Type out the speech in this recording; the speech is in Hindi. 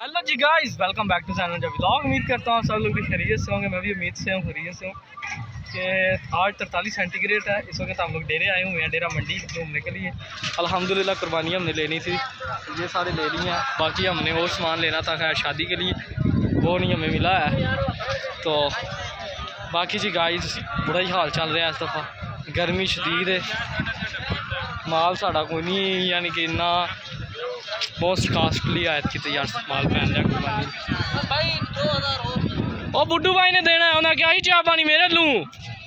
हेलो जी guys, welcome back to channel जब व्लॉग। उम्मीद करता हूँ सब लोग भी खैरियत से होंगे। मैं भी उम्मीद से हूँ, खैरियत से हूँ कि आज 43 सेंटीग्रेड है। इस वक्त हम लोग डेरे आए हुए हैं, डेरा मंडी घूमने के लिए। अल्हम्दुलिल्लाह कुर्बानी हमने लेनी थी, ये सारे ले ली हैं। बाकी हमने और सामान लेना था खैर शादी के लिए, वो नहीं हमें मिला है। तो बाकी जी गाइस बड़ा ही हाल चल रहा है इस दफ़ा, गर्मी शदीद है, माल साढ़ा कोई नहीं, यानी कि इन्ना मोस्ट कास्टली आयत की यार माल पहन लिया कुर्बानी। ओ बुड्डू भाई ने देना है, उन्हें क्या ही चाह पानी मेरे लूँ।